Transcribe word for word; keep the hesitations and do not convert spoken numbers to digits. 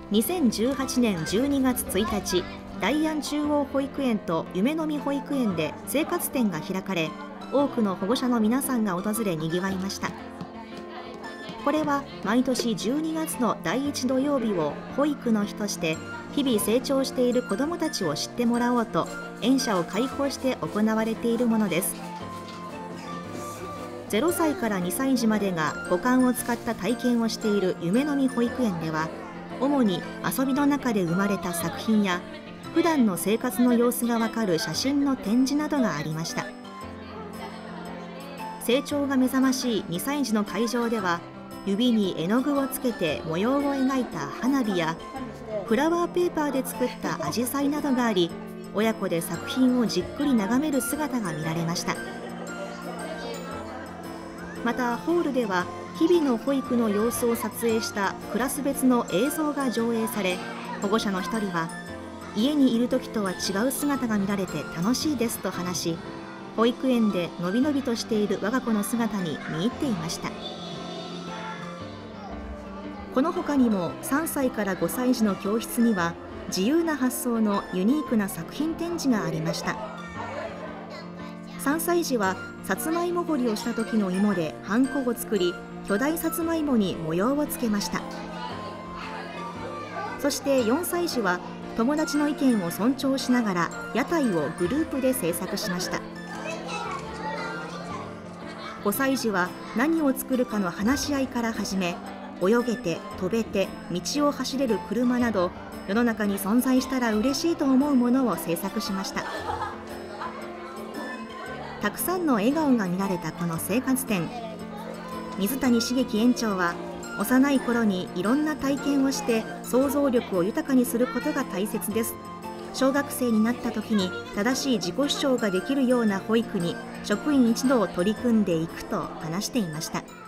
にせんじゅうはちねんじゅうにがつついたち、大安中央保育園と夢の実保育園で生活展が開かれ、多くの保護者の皆さんが訪れにぎわいました。これは毎年じゅうにがつのだいいち土曜日を保育の日として、日々成長している子どもたちを知ってもらおうと、園舎を開放して行われているものです。ゼロさいからにさい児までが五感を使った体験をしている夢の実保育園では、主に遊びの中で生まれた作品や、普段の生活の様子がわかる写真の展示などがありました。成長が目覚ましいにさい児の会場では、指に絵の具をつけて模様を描いた花火や、フラワーペーパーで作ったアジサイなどがあり、親子で作品をじっくり眺める姿が見られました。またホールでは、日々の保育の様子を撮影したクラス別の映像が上映され、保護者の一人は、家にいる時とは違う姿が見られて楽しいですと話し、保育園でのびのびとしている我が子の姿に見入っていました。この他にもさんさいからごさい児の教室には、自由な発想のユニークな作品展示がありました。さんさい児はさつまいも掘りをした時の芋でハンコを作り、巨大さつまいもに模様をつけました。そしてよんさい児は友達の意見を尊重しながら屋台をグループで制作しました。ごさい児は何を作るかの話し合いから始め、泳げて飛べて道を走れる車など、世の中に存在したら嬉しいと思うものを制作しました。たくさんの笑顔が見られたこの生活展、水谷茂樹園長は、幼い頃にいろんな体験をして想像力を豊かにすることが大切です。小学生になった時に正しい自己主張ができるような保育に職員一同取り組んでいくと話していました。